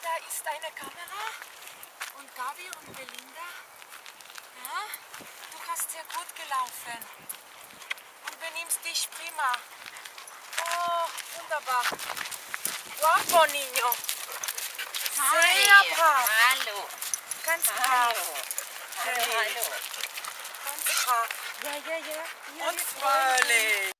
da ist eine Kamera. Und Gabi und Belinda. Ja, du hast sehr gut gelaufen. Und benimmst dich prima. Oh, wunderbar. Guapo, Niño. Sehr brav. Hallo. Ganz brav. Hallo. Hey. Hallo. Ganz brav. Ja. Und fröhlich.